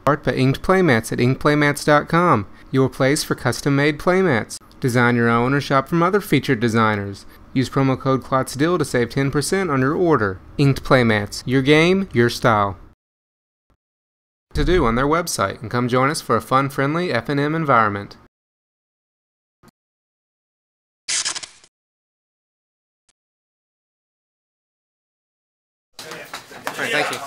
Art by Inked Playmats at inkplaymats.com, your place for custom-made playmats. Design your own or shop from other featured designers. Use promo code CLOTSDIL to save 10% on your order. Inked Playmats, your game, your style. To do on their website, and come join us for a fun, friendly F&M environment. All right, thank you.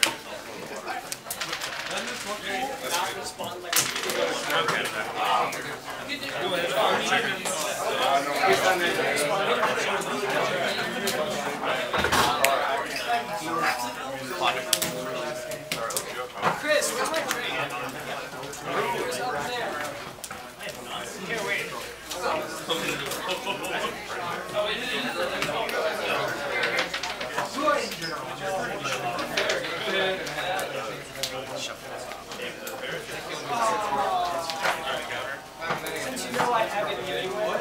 Chris, where's my drink? It's up there. Here, wait. Since you know I have it anyway.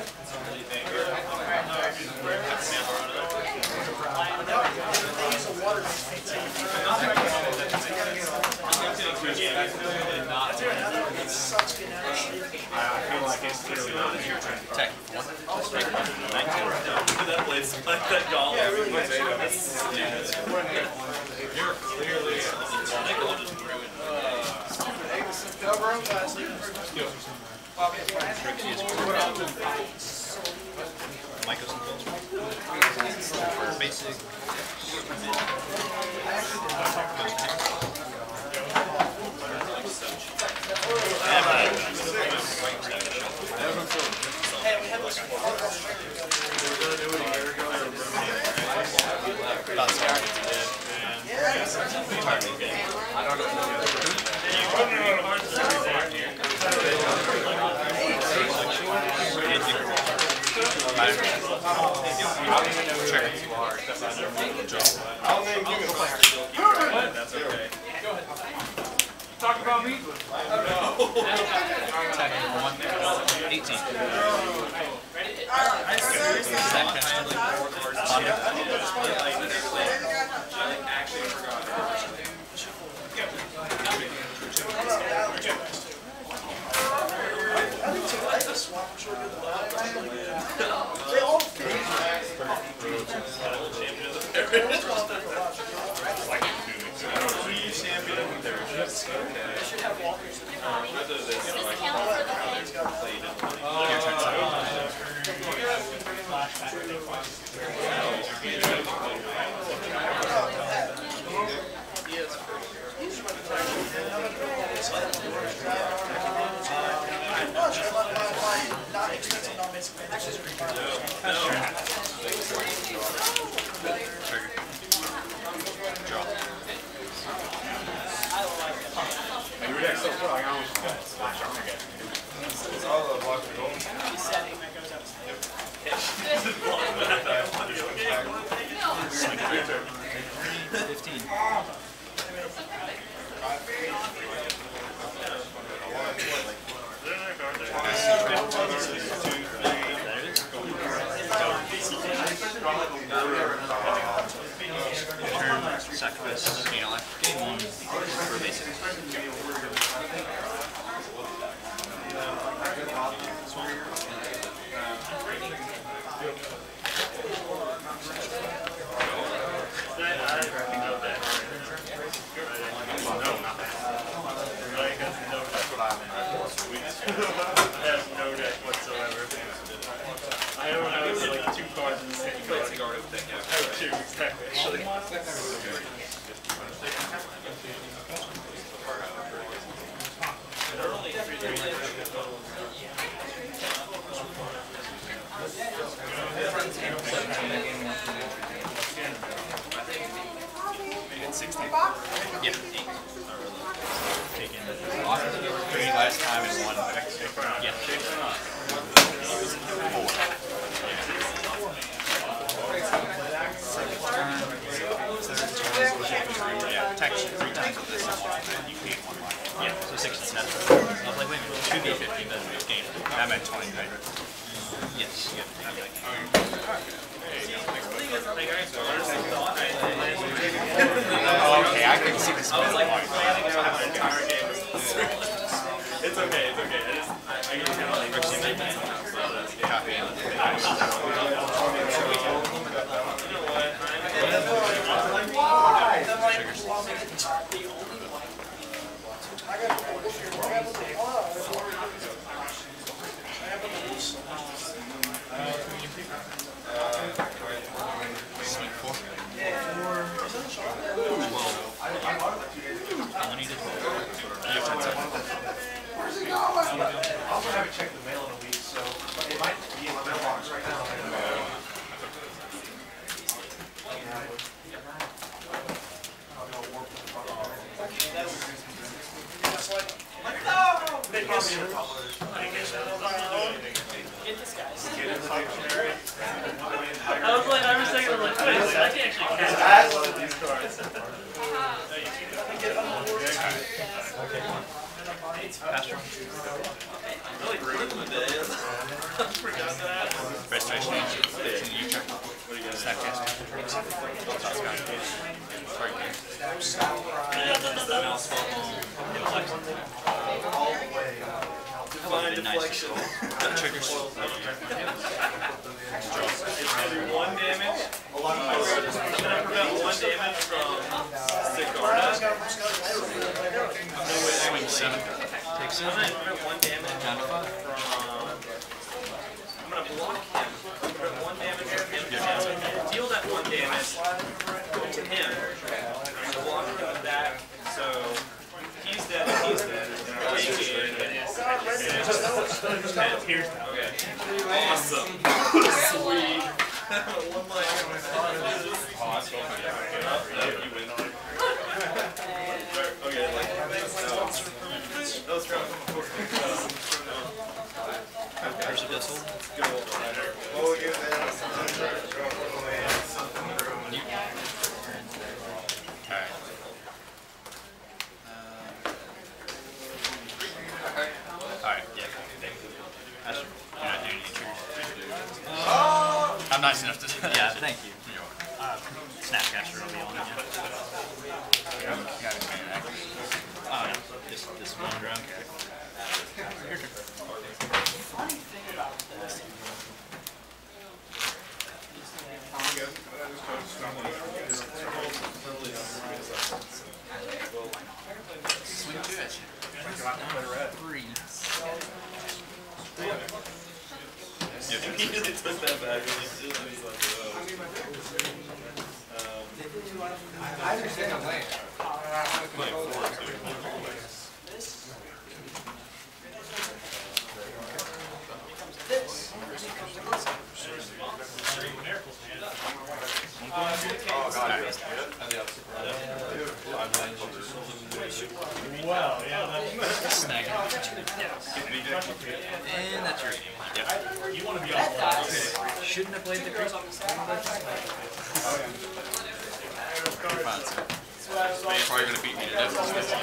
Basic. Talk about me. 18. Sacrifice, game one for basic. I don't have like 2 cards in the same card. I have 2, exactly. Yeah, 8. Taken 3 last time and 1 back. Yeah. 4. Yeah, text 3 times with this and you paid 1 line. Yeah, so 6 and 7. I was like, wait, 2d15 doesn't make game. That meant 20, right? Yes, yeah. Okay, I couldn't see this. I was like, It's okay, it's okay. I get kind of like Ricky now, so that's good. I also haven't checked the mail in a week, so it might be in my mailbox right now. I was like, I was thinking, like, wait, I can actually catch one of these cards. Really rude in the day. Forgot that. Registration. You check. What do you guys stack cast? Divine deflection. Triggers. It's gonna be 1 damage. I'm gonna prevent 1 damage from Sigarda. Swing 7. Take 7. I'm gonna prevent 1 damage Down to 5. from. I'm gonna block him. Prevent 1 damage from him. Deal that 1 damage to him. I'm gonna block him with that. So he's dead. He's dead. Okay. Awesome. Sweet. One life. You win. Okay, like that was from There's a pistol. Alright, yeah. That's, you're not doing any triggers. I'm nice enough to. Yeah, thank you. Snapcaster will be on it. Oh no, this one drunk. Your turn. Funny thing about this. Swing 2 at you. 3. He really took that back and he's like, I understand the plan. wow, yeah, Snag. And that's your game. Yep. you want to be off. Shouldn't have played the creep. Probably gonna beat me to death.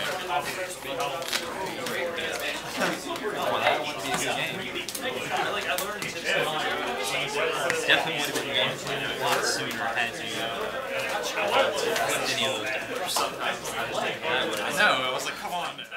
I learned tips Definitely would have been a lot sooner had you any of those. I know. I was like, come on.